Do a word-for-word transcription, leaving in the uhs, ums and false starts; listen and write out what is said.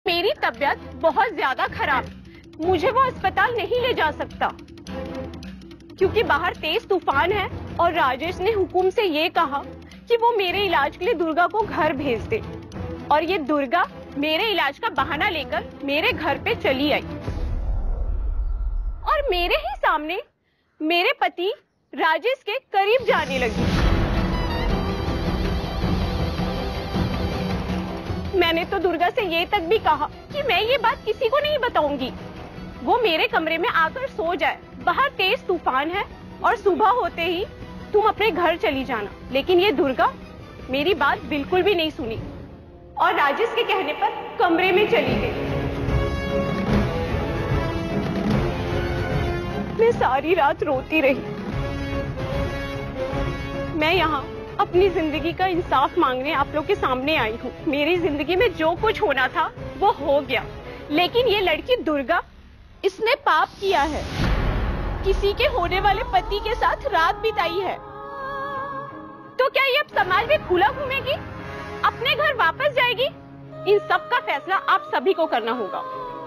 मेरी तबीयत बहुत ज्यादा खराब, मुझे वो अस्पताल नहीं ले जा सकता क्योंकि बाहर तेज तूफान है और राजेश ने हुकुम से ये कहा कि वो मेरे इलाज के लिए दुर्गा को घर भेज दे। और ये दुर्गा मेरे इलाज का बहाना लेकर मेरे घर पे चली आई और मेरे ही सामने मेरे पति राजेश के करीब जाने लगी। मैंने तो दुर्गा से ये तक भी कहा कि मैं ये बात किसी को नहीं बताऊंगी, वो मेरे कमरे में आकर सो जाए, बाहर तेज तूफान है और सुबह होते ही तुम अपने घर चली जाना। लेकिन ये दुर्गा मेरी बात बिल्कुल भी नहीं सुनी और राजेश के कहने पर कमरे में चली गई। मैं सारी रात रोती रही। मैं यहाँ अपनी जिंदगी का इंसाफ मांगने आप लोग के सामने आई हूँ। मेरी जिंदगी में जो कुछ होना था वो हो गया, लेकिन ये लड़की दुर्गा, इसने पाप किया है, किसी के होने वाले पति के साथ रात बिताई है। तो क्या ये अब समाज में खुला घूमेगी, अपने घर वापस जाएगी? इन सब का फैसला आप सभी को करना होगा।